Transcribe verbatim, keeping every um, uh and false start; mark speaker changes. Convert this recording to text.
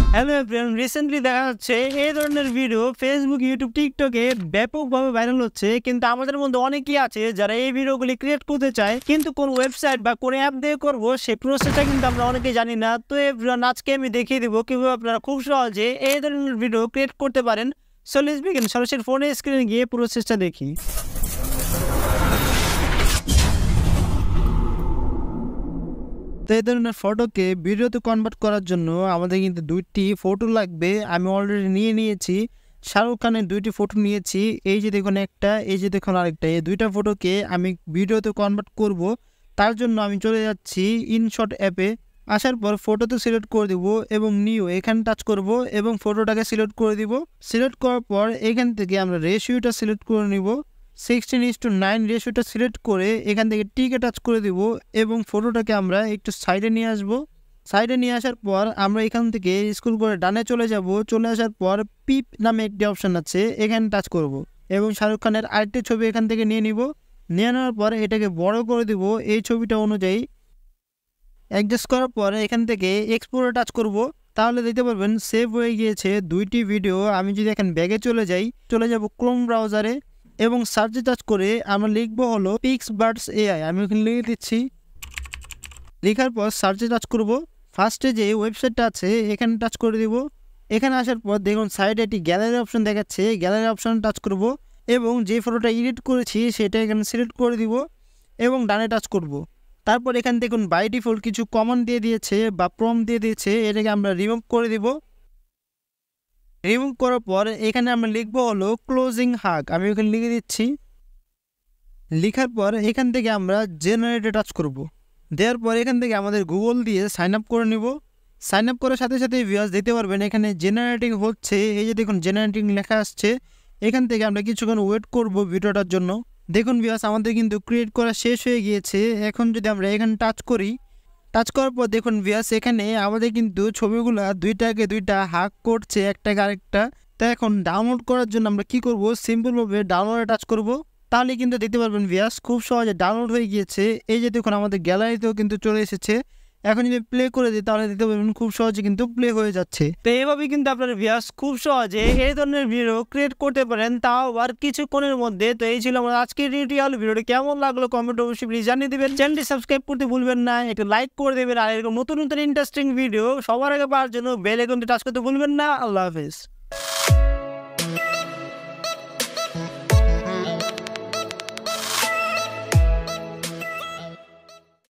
Speaker 1: Hello everyone, recently দেখা যাচ্ছে এই ধরনের ভিডিও ফেসবুক, ইউটিউব, টিকটকে ব্যাপকভাবে ভাইরাল হচ্ছে। কিন্তু আমাদের মধ্যে অনেকেই আছে যারা এই ভিডিওগুলি ক্রিয়েট করতে চায়, কিন্তু কোন ওয়েবসাইট বা কোন অ্যাপ দিয়ে করব সেই প্রসেসটা কিন্তু আমরা অনেকেই জানি না। তো এভরিওয়ান, আজকে আমি দেখিয়ে দেবো কিভাবে আপনারা খুব সহজে এই ধরনের ভিডিও ক্রিয়েট করতে পারেন। So let's begin. সরাসরি ফোনের স্ক্রিনে গিয়ে প্রসেসটা দেখি। তো এই ধরনের ফটোকে ভিডিওতে কনভার্ট করার জন্য আমাদের কিন্তু দুইটি ফটো লাগবে। আমি অলরেডি নিয়ে নিয়েছি, শাহরুখ খানের দুইটি ফটো নিয়েছি। এই যে দেখুন একটা, এই যে দেখুন আরেকটা। এই দুইটা ফটোকে আমি ভিডিওতে কনভার্ট করব। তার জন্য আমি চলে যাচ্ছি ইনশট অ্যাপে। আসার পর ফটোতে সিলেক্ট করে দিব এবং নিউ এখানে টাচ করব এবং ফটোটাকে সিলেক্ট করে দিব। সিলেক্ট করার পর এখান থেকে আমরা রেশিওটা সিলেক্ট করে নিব। সিক্সটিন ইস টু নাইন রেশিওটা সিলেক্ট করে এখান থেকে টিকে টাচ করে দিব এবং ফটোটাকে আমরা একটু সাইডে নিয়ে আসব। সাইডে নিয়ে আসার পর আমরা এখান থেকে স্ক্রল করে ডানে চলে যাব। চলে আসার পর পিপ নামে একটি অপশান আছে, এখানে টাচ করব এবং শাহরুখ খানের আরেকটি ছবি এখান থেকে নিয়ে নিব। নিয়ে নেওয়ার পর এটাকে বড় করে দিব এই ছবিটা অনুযায়ী। অ্যাডজাস্ট করার পর এখান থেকে এক্সপোর্টে টাচ করব। তাহলে দেখতে পারবেন সেভ হয়ে গিয়েছে দুইটি ভিডিও। আমি যদি এখন ব্যাগে চলে যাই, চলে যাব ক্রোম ব্রাউজারে এবং সার্চে টাচ করে আমরা লিখবো হলো পিক্সবার্ডস এআই। আমি ওখানে লিখে দিচ্ছি। লেখার পর সার্চে টাচ করব। ফার্স্টে যে ওয়েবসাইটটা আছে এখানে টাচ করে দিব। এখানে আসার পর দেখুন সাইডে একটি গ্যালারি অপশন দেখাচ্ছে, গ্যালারি অপশন টাচ করব এবং যে ফটোটা এডিট করেছি সেটা এখানে সিলেক্ট করে দিব এবং ডানে টাচ করব। তারপর এখানে দেখুন বাই ডিফল্ট কিছু কমান্ড দিয়ে দিয়েছে বা প্রম্পট দিয়ে দিয়েছে, এটাকে আমরা রিমুভ করে দিব। রিমুভ করার পর এখানে আমরা লিখবো হলো ক্লোজিং হাগ। আমি ওখানে লিখে দিচ্ছি। লেখার পর এখান থেকে আমরা জেনারেটে টাচ করব। দেওয়ার পর এখান থেকে আমাদের গুগল দিয়ে সাইন আপ করে নিব। সাইন আপ করার সাথে সাথে ভিউয়ার্স দিতে পারবেন এখানে জেনারেটিং হচ্ছে। এই যে দেখুন জেনারেটিং লেখা আসছে। এখান থেকে আমরা কিছুক্ষণ ওয়েট করব ভিডিওটার জন্য। দেখুন ভিউয়ার্স আমাদের কিন্তু ক্রিয়েট করা শেষ হয়ে গিয়েছে। এখন যদি আমরা এখানে টাচ করি, টাচ করার পর দেখুন ভিউয়ার্স এখানে আমাদের কিন্তু ছবিগুলো দুইটাকে দুইটা হাগ করছে, একটাকে আরেকটা। তো এখন ডাউনলোড করার জন্য আমরা কি করব, সিম্পলভাবে ডাউনলোডে টাচ করব। তাহলে কিন্তু দেখতে পারবেন ভিউয়ার্স খুব সহজে ডাউনলোড হয়ে গিয়েছে। এই যে দেখুন আমাদের গ্যালারিতেও কিন্তু চলে এসেছে। এখন যদি প্লে করে দিই তাহলে দেখতে পারবেন খুব সহজে কিন্তু প্লে হয়ে যাচ্ছে। তো এইভাবে কিন্তু আপনার ভিউয়ার্স খুব সহজে এই ধরনের ভিডিও ক্রিয়েট করতে পারেন, তাও আবার কিছুক্ষণের মধ্যে। তো এই ছিল আমার আজকের টিউটোরিয়াল। ভিডিওটি কেমন লাগলো কমেন্ট অবশ্যই প্লিজ জানিয়ে দেবেন। চ্যানেলটি সাবস্ক্রাইব করতে ভুলবেন না, একটু লাইক করে দেবেন। আর এরকম নতুন নতুন ইন্টারেস্টিং ভিডিও সবার আগে পাওয়ার জন্য বেল আইকনটি টাচ করতে ভুলবেন না। আল্লাহ হাফেজ।